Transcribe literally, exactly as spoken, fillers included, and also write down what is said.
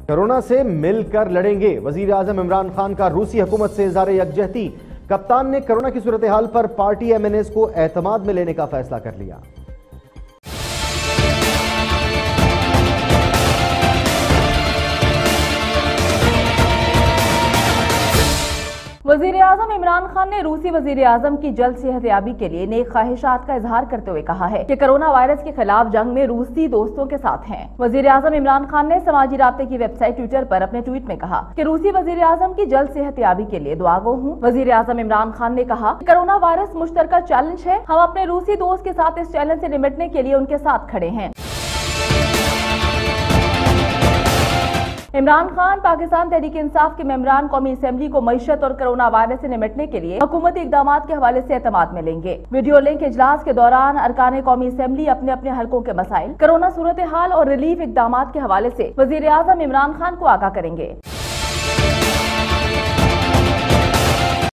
Corona سے مل کر لڑیں گے، وزیر اعظم عمران خان کا روسی حکومت سے اظہار یکجہتی۔ کپتان نے کورونا کی صورتحال پر پارٹی ایم این ایز کو اعتماد میں لینے کا فیصلہ کر لیا۔ وزیر اعظم عمران خان نے روسی وزیر اعظم کی جلد صحت یابی کے لیے نیک خواہشات کا اظہار کرتے ہوئے کہا ہے کہ کرونا وائرس کے خلاف جنگ میں روسی دوستوں کے ساتھ ہیں۔ وزیر اعظم عمران خان نے سماجی رابطے کی ویب سائٹ ٹویٹر پر اپنے ٹویٹ میں کہا کہ روسی وزیر اعظم کی جلد صحت یابی کے لیے دعا گو ہوں۔ وزیر اعظم عمران خان نے کہا کہ کرونا وائرس مشترکہ چیلنج ہے، ہم اپنے روسی دوست کے ساتھ اس چیلنج سے نمٹنے کے لیے ان کے ساتھ کھڑے ہیں۔ عمران خان پاکستان تحریک انصاف کے ممبران قومی اسمبلی کو معیشت اور کرونا وائرس سے نمٹنے کے لیے حکومتی اقدامات کے حوالے سے اعتماد میں لیں گے۔ ویڈیو لنک اجلاس کے دوران ارکان قومی اسمبلی اپنے اپنے حلقوں کے مسائل، کرونا صورتحال اور ریلیف اقدامات کے حوالے سے وزیر اعظم عمران خان کو آگاہ کریں گے۔